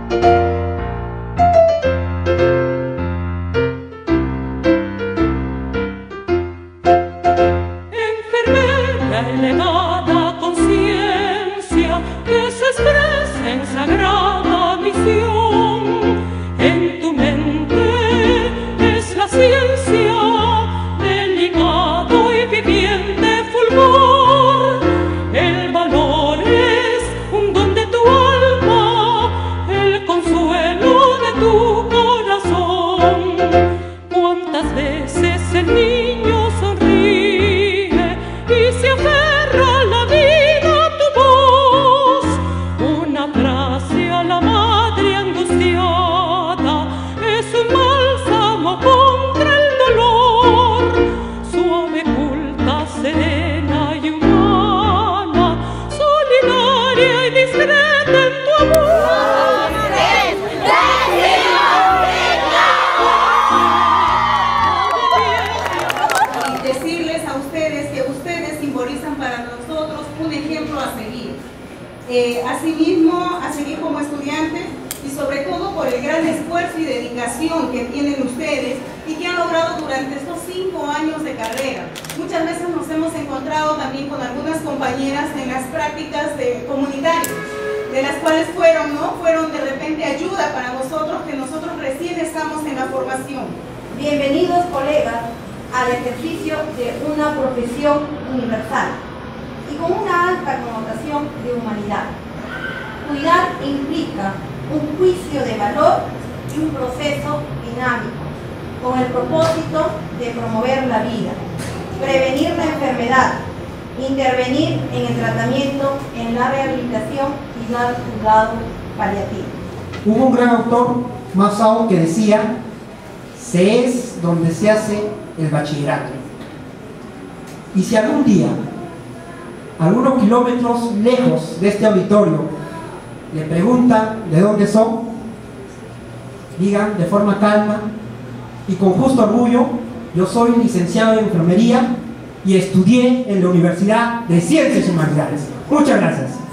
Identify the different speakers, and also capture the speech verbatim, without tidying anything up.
Speaker 1: Enfermera elevada conciencia que se expresa en sagrada misión. En tu mente es la ciencia, delicado y viviente fulgor. El valor es un don de tu alma, el consuelo de tu corazón. ¿Cuántas veces el niño sonríe y se aferra a la vida tu voz? Una frase a la madre angustiada es un bálsamo contra el dolor. Suave, culta, serena y humana, solidaria y discreta en tu amor.
Speaker 2: Y decirles a ustedes que ustedes simbolizan para nosotros un ejemplo a seguir. Eh, asimismo, a seguir como estudiantes y sobre todo por el gran esfuerzo y dedicación que tienen ustedes y que han logrado durante estos cinco años de carrera. Muchas veces nos hemos encontrado también con algunas compañeras en las prácticas de comunitarias, de las cuales fueron, ¿no? Fueron de repente ayuda para nosotros, que nosotros recién estamos en la formación.
Speaker 3: Bienvenidos, colegas, al ejercicio de una profesión universal y con una alta connotación de humanidad. Cuidar implica un juicio de valor y un proceso dinámico, con el propósito de promover la vida, prevenir la enfermedad, intervenir en el tratamiento, en la rehabilitación y dar cuidado paliativo.
Speaker 4: Hubo un gran autor, Masao, que decía: se es donde se hace el bachillerato. Y si algún día, algunos kilómetros lejos de este auditorio, le preguntan de dónde son, digan de forma calma y con justo orgullo: yo soy licenciado en enfermería y estudié en la Universidad de Ciencias Humanidades. Muchas gracias.